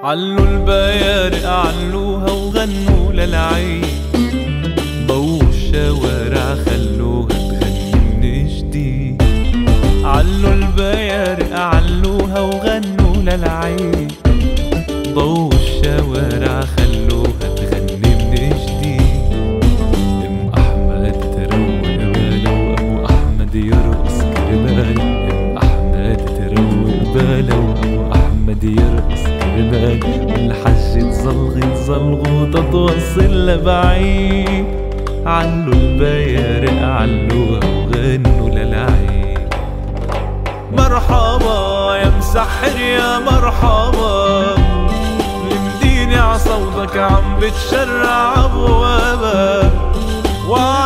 علوا البيارق علوها وغنوا للعيد، ضووا الشوارع خلوها تغني من جديد. علوا البيارق علوها وغنوا للعيد، ضووا الشوارع خلوها تغني من جديد. ام احمد تروق باله وابو احمد يرقص كربال، ام احمد تروق باله وابو احمد يرقص كربال. والحج تزلغوا تتوصل لبعيد، علوا البيارق علوها وغنوا للعيد. مرحبا يا مسحر يا مرحبا، المدينة عصوتك عم بتشرع ابوابها.